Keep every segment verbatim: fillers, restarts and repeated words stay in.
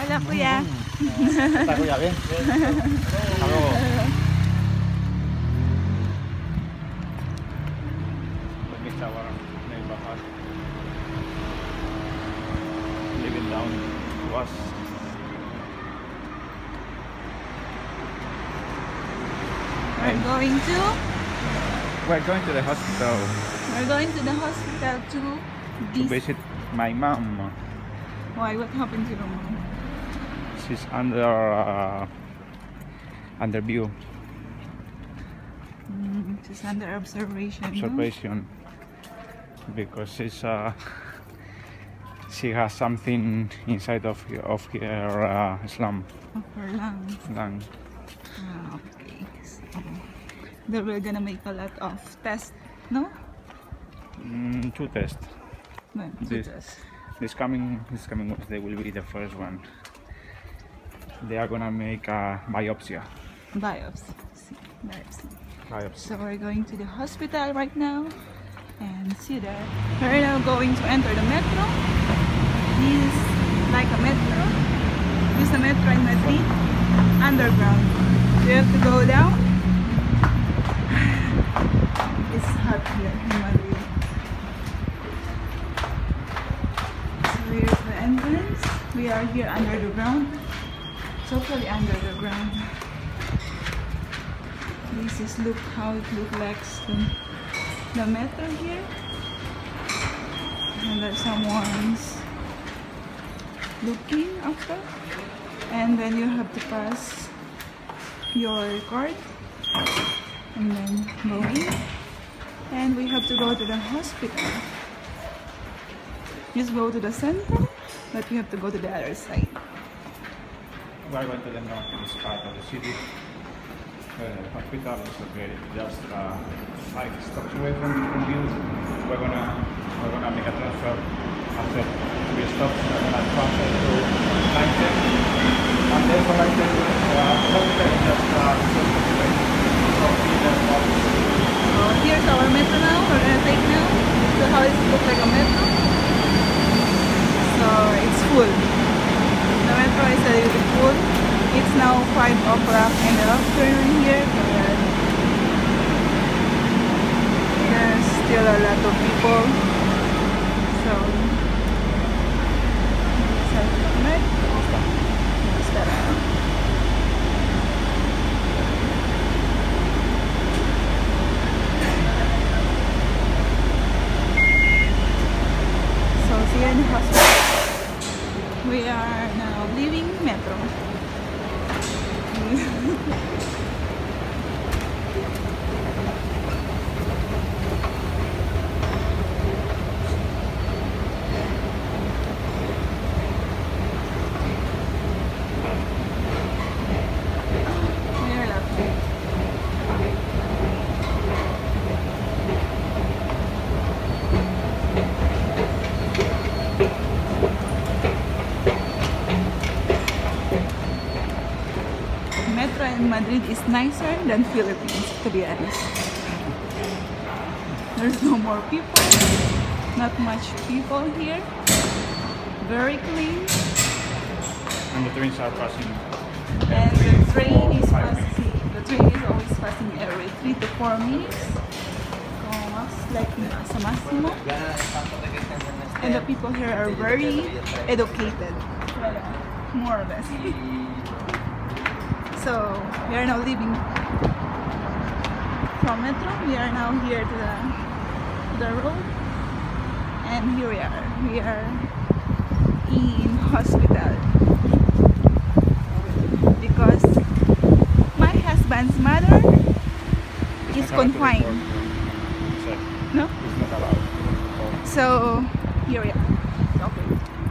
Hola, kuya. Está kuya, bien. Hasta luego. Look at our neighborhood. Living down to us. We're going to We're going to the hospital we're going to the hospital to to this. visit my mom. Why? What happened to your mom? She's under uh, under view Mm, she's under observation. no? observation because she's uh, she has something inside of of her uh, slum Of her lungs. lung. Ah, okay. So, they we're gonna make a lot of tests, no? Mm, two tests. No, two This- tests. This coming this coming Wednesday will be the first one. They are gonna make a biopsy. Biopsy. See, biopsy. Biopsy. So we're going to the hospital right now and see that we're now going to enter the metro. This is like a metro. This is the metro in Madrid, underground. You have to go down. It's hot here in Madrid. So here's the entrance. We are here under the ground. Totally under the ground. This is look how it looks like the, the metro here. And there's someone's looking after. And then you have to pass your card and then go in. And we have to go to the hospital. Just go to the center, but you have to go to the other side. We are going to the northeast part of the city. The hospital is located just uh, five stops away from, from you. We're gonna we're gonna make a transfer after three stops. We're gonna transfer to line ten, and then from line ten to the hospital is just uh, just away. So either or. So here's our metro now. We're gonna take now. So how it looks like a metro. So it's full. The metro is a little bit full. It's now five o'clock in the afternoon here. But there's still a lot of people. So inside the metro. Start. So here in the hospital, we are now leaving metro. We are laughing. Metro in Madrid is nicer than Philippines, to be honest. There's no more people, not much people here. Very clean, And the trains are passing. and every the train four, is five minutes. passing. The train is always passing every three to four minutes, como mas like sa máximo. And the people here are very educated, more or less. So we are now leaving from metro. We are now here to the to the road, and here we are. We are in hospital because my husband's mother is Not allowed to confined. record. So, No, it's not allowed. so here we are. Okay.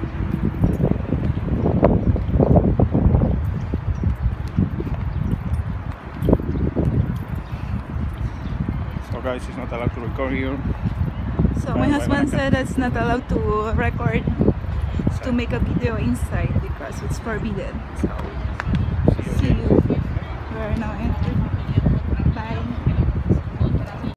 So guys, it's not allowed to record here. So my husband said it's not allowed to record, to make a video inside because it's forbidden. So See you see again. you